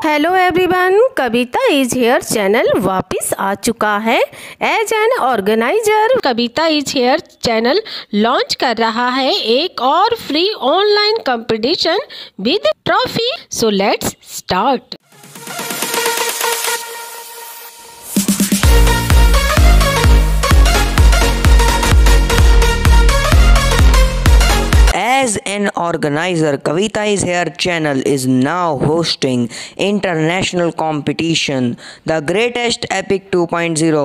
Hello everyone, Kavita is here channel वापस आ चुका है। As an organizer Kavita is here channel launch कर रहा है एक और free online competition with trophy. So let's start. As an organizer, Kavita is Here channel is now hosting international competition, the greatest epic 2.0,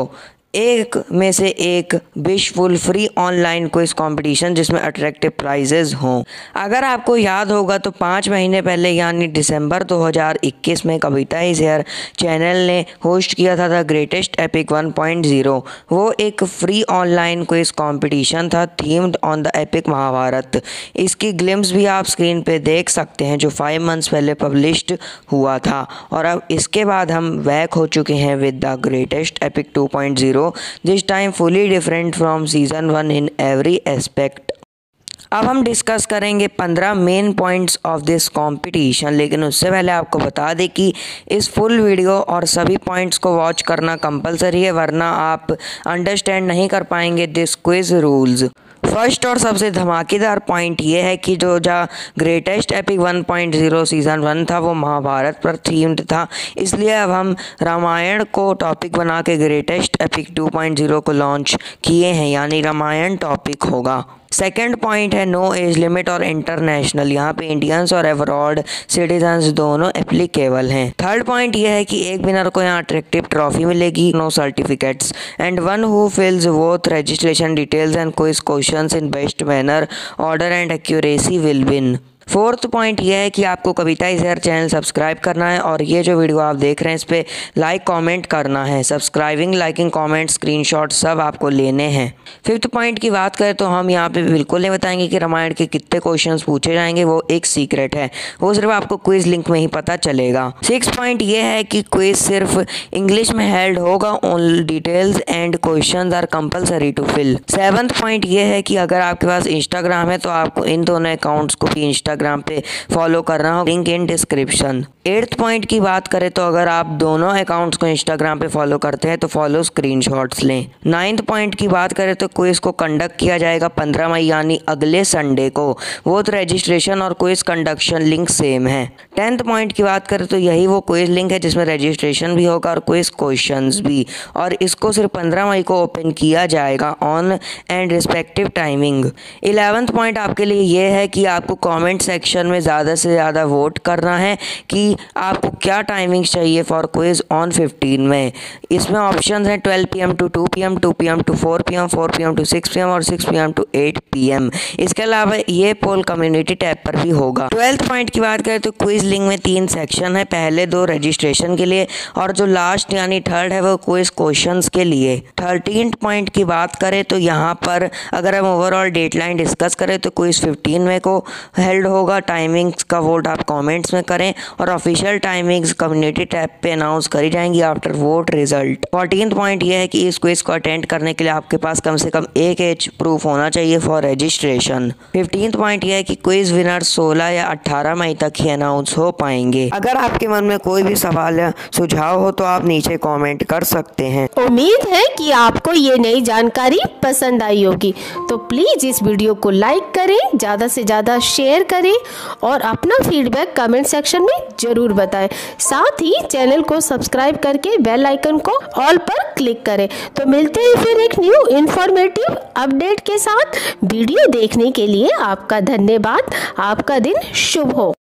एक में से एक wishful free online quiz competition जिसमें अट्रैक्टिव प्राइजेज हों। अगर आपको याद होगा तो 5 महीने पहले यानी दिसंबर 2021 में कविता इज हेयर चैनल ने होस्ट किया था द ग्रेटेस्ट एपिक 1.0। वो एक फ्री ऑनलाइन क्विज कंपटीशन था themed on the epic Mahabharat. इसकी ग्लिम्स भी आप स्क्रीन पे देख सकते हैं जो 5 मंथ्स पहले पब्लिश्ड हुआ था। और अब इसके बाद हम बैक हो चुके हैं with the greatest epic 2.0, this time fully different from season 1 in every aspect। अब हम डिस्कस करेंगे 15 main points of this competition, लेकिन उससे पहले आपको बता दें कि इस फुल वीडियो और सभी पॉइंट्स को वॉच करना कंपलसरी है, वरना आप अंडरस्टैंड नहीं कर पाएंगे दिस क्विज रूल्स। फर्स्ट और सबसे धमाकेदार पॉइंट ये है कि जो ग्रेटेस्ट एपिक 1.0 सीज़न 1 था वो महाभारत पर थीम्ड था, इसलिए अब हम रामायण को टॉपिक बना के ग्रेटेस्ट एपिक 2.0 को लॉन्च किए हैं, यानी रामायण टॉपिक होगा। सेकेंड पॉइंट है नो एज लिमिट और इंटरनेशनल, यहाँ पे इंडियंस और अब्रॉड सिटीजन्स दोनों एप्लीकेबल हैं। थर्ड पॉइंट ये है कि एक विनर को यहाँ अट्रैक्टिव ट्रॉफी मिलेगी, no certificates, and one who fills both registration details and quiz questions in best manner, order and accuracy will win. Fourth point ये है कि आपको Kavita is here channel subscribe करना है और ये जो वीडियो आप देख रहे हैं इस पर लाइक कमेंट करना है। सब्सक्राइबिंग, लाइकिंग, कमेंट, स्क्रीनशॉट सब आपको लेने हैं। फिफ्थ पॉइंट की बात करें तो हम यहाँ पे बिल्कुल नहीं बताएंगे कि रामायण के कितने क्वेश्चंस पूछे जाएंगे, वो एक सीक्रेट है, वो सिर्फ आपको क्विज लिंक में ही पता चलेगा। सिक्स पॉइंट ये है कि क्विज सिर्फ इंग्लिश में हेल्ड होगा, all details and questions are compulsory to fill. Seventh point ये है कि अगर आपके पास इंस्टाग्राम है तो आपको इन दोनों अकाउंट्स को भी इंस्टाग्राम पे फॉलो करना हो, link in description. Eighth point की बात करें तो अगर आप दोनों अकाउंट्स को इंस्टाग्राम पे फॉलो करते हैं तो फॉलो स्क्रीनशॉट्स लें। नाइन्थ पॉइंट की बात करें तो क्विज को कंडक्ट किया जाएगा 15 मई यानी अगले संडे को। वो तो रजिस्ट्रेशन और क्विज कंडक्शन लिंक सेम है। 10th पॉइंट की बात करें तो यही वो क्विज लिंक है जिसमें रजिस्ट्रेशन भी होगा और क्विज क्वेश्चंस भी, और इसको सिर्फ 15 मई को ओपन किया जाएगा on and respective timing. 11th point आपके लिए ये है कि आपको कॉमेंट सेक्शन में ज़्यादा से ज़्यादा वोट करना है कि आपको क्या टाइमिंग चाहिए फॉर क्विज ऑन 15 में। इसमें ऑप्शन हैं 12 PM to 2 PM, 2 PM to 4 PM, 4 PM to 6 PM और 6 PM to 8 PM। इसके अलावा ये पोल कम्युनिटी टैब पर भी होगा। 12th पॉइंट की बात करें तो क्विज लिंक में 3 सेक्शन है, पहले 2 रजिस्ट्रेशन के लिए और जो लास्ट यानी थर्ड है वो क्विज क्वेश्चंस के लिए। 13th पॉइंट की बात करें तो यहाँ पर अगर हम ओवरऑल डेडलाइन डिस्कस करें तो क्विज 15 मई को हेल्ड होगा। टाइमिंग्स का वोट आप कमेंट्स में करें और ऑफिशियल टाइमिंग्स कम्युनिटी टैब पे अनाउंस करी जाएंगी after vote result. 14th point ये है कि इस क्विज को अटेंड करने के लिए आपके पास कम से कम एक एज प्रूफ होना चाहिए फॉर रजिस्ट्रेशन। 15th पॉइंट ये है कि क्विज विनर 16 या 18 मई तक ही अनाउंस हो पाएंगे। अगर आपके मन में कोई भी सवाल या सुझाव हो तो आप नीचे कॉमेंट कर सकते हैं। उम्मीद है कि आपको ये नई जानकारी पसंद आई होगी, तो प्लीज इस वीडियो को लाइक करें, ज़्यादा से ज़्यादा शेयर करें और अपना फीडबैक कमेंट सेक्शन में जरूर बताएं। साथ ही चैनल को सब्सक्राइब करके बेल आइकन को ऑल पर क्लिक करें। तो मिलते हैं फिर एक न्यू इन्फॉर्मेटिव अपडेट के साथ। वीडियो देखने के लिए आपका धन्यवाद। आपका दिन शुभ हो।